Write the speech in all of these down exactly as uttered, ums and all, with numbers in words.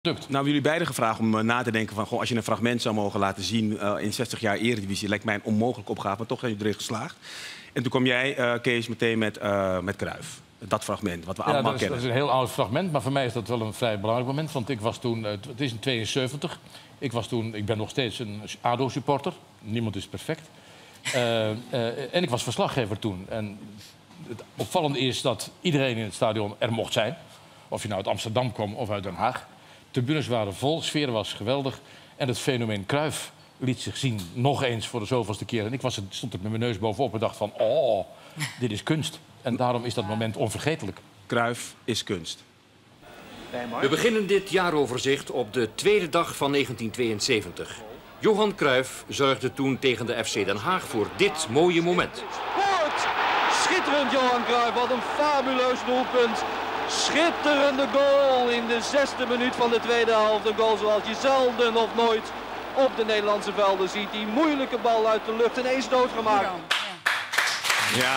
Nou, jullie beiden gevraagd om uh, na te denken van... Goh, als je een fragment zou mogen laten zien uh, in zestig jaar Eredivisie... lijkt mij een onmogelijke opgave, maar toch zijn jullie erin geslaagd. En toen kwam jij, uh, Kees, meteen met, uh, met Cruijff. Dat fragment, wat we ja, allemaal dat is, kennen. Dat is een heel oud fragment, maar voor mij is dat wel een vrij belangrijk moment. Want ik was toen, uh, het is in tweeënzeventig. Ik was toen, ik ben nog steeds een A D O-supporter. Niemand is perfect. Uh, uh, en ik was verslaggever toen. En het opvallende is dat iedereen in het stadion er mocht zijn. Of je nou uit Amsterdam kwam of uit Den Haag. Tribunes waren vol, sfeer was geweldig. En het fenomeen Cruijff liet zich zien nog eens voor de zoveelste keer. En ik was, stond er met mijn neus bovenop en dacht van... oh, dit is kunst. En daarom is dat moment onvergetelijk. Cruijff is kunst. We beginnen dit jaaroverzicht op de tweede dag van negentien tweeënzeventig. Johan Cruijff zorgde toen tegen de F C Den Haag voor dit mooie moment. Goed! Schitterend, Johan Cruijff. Wat een fabuleus doelpunt. Schitterende goal in de zesde minuut van de tweede helft. Een goal zoals je zelden of nooit op de Nederlandse velden ziet. Die moeilijke bal uit de lucht ineens doodgemaakt. Ja.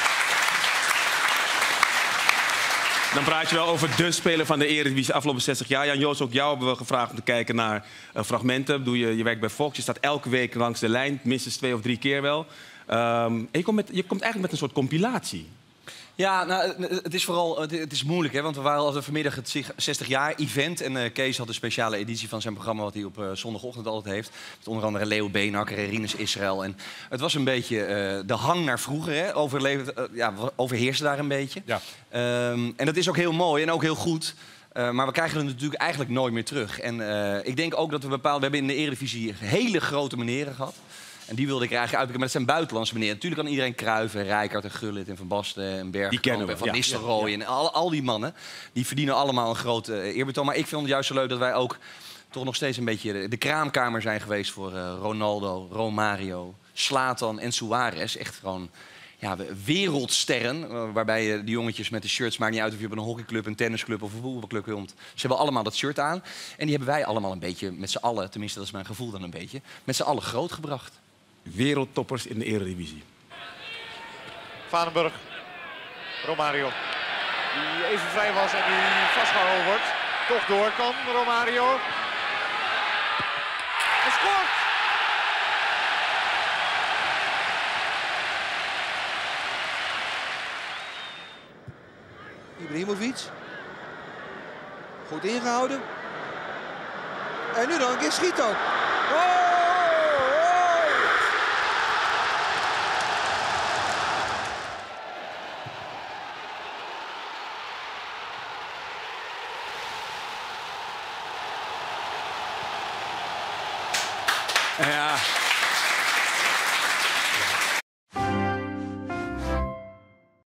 Dan praat je wel over de speler van de Eredivisie afgelopen zestig jaar. Jan-Joos, ook jou hebben we gevraagd om te kijken naar uh, fragmenten. Doe je, je werkt bij Fox, je staat elke week langs de lijn. Minstens twee of drie keer wel. Um, en je komt, met, je komt eigenlijk met een soort compilatie. Ja, nou, het is vooral het is moeilijk, hè, want we waren al vanmiddag het zestig jaar event. En uh, Kees had een speciale editie van zijn programma wat hij op uh, zondagochtend altijd heeft. Met onder andere Leo Beenhakker en Rinus Israël. En het was een beetje uh, de hang naar vroeger, hè, overleefd, uh, ja, overheerste daar een beetje. Ja. Um, en dat is ook heel mooi en ook heel goed. Uh, maar we krijgen het natuurlijk eigenlijk nooit meer terug. En uh, ik denk ook dat we bepaald... We hebben in de Eredivisie hele grote meneren gehad. En die wilde ik er eigenlijk uitpikken, maar dat zijn buitenlandse meneer. Natuurlijk kan iedereen Cruijff en Rijkaard en Gullit en Van Basten en Bergkamp en Van Nistelrooy. Ja, ja, ja. En al, al die mannen, die verdienen allemaal een grote uh, eerbetoon. Maar ik vind het juist zo leuk dat wij ook toch nog steeds een beetje de, de kraamkamer zijn geweest voor uh, Ronaldo, Romario, Zlatan en Suarez. Echt gewoon ja, wereldsterren, uh, waarbij uh, die jongetjes met de shirts, maakt niet uit of je op een hockeyclub, een tennisclub of een voetbalclub komt. Ze hebben allemaal dat shirt aan. En die hebben wij allemaal een beetje met z'n allen, tenminste dat is mijn gevoel dan een beetje, met z'n allen grootgebracht. Wereldtoppers in de Eredivisie. Vanenburg, Romario. Die even vrij was en die vastgehouden wordt. Toch door kan Romario. Hij scoort! Ibrahimovic. Goed ingehouden. En nu dan een keer schiet ook. Oh! Ja.